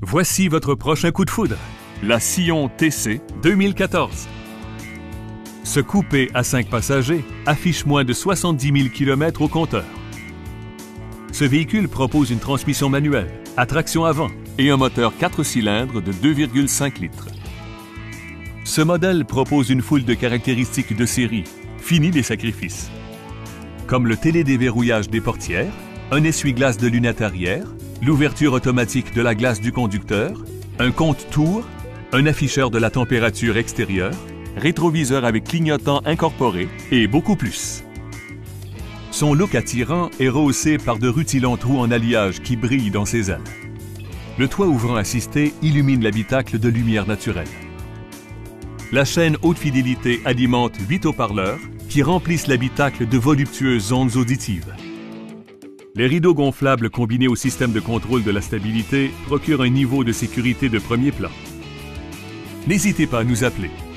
Voici votre prochain coup de foudre. La Scion TC 2014. Ce coupé à 5 passagers affiche moins de 70 000 km au compteur. Ce véhicule propose une transmission manuelle, à traction avant et un moteur 4 cylindres de 2,5 litres. Ce modèle propose une foule de caractéristiques de série, finies des sacrifices, comme le télédéverrouillage des portières, un essuie-glace de lunettes arrière, l'ouverture automatique de la glace du conducteur, un compte-tours, un afficheur de la température extérieure, rétroviseur avec clignotant incorporé et beaucoup plus. Son look attirant est rehaussé par de rutilants trous en alliage qui brillent dans ses ailes. Le toit ouvrant assisté illumine l'habitacle de lumière naturelle. La chaîne haute fidélité alimente 8 haut-parleurs qui remplissent l'habitacle de voluptueuses ondes auditives. Les rideaux gonflables combinés au système de contrôle de la stabilité procurent un niveau de sécurité de premier plan. N'hésitez pas à nous appeler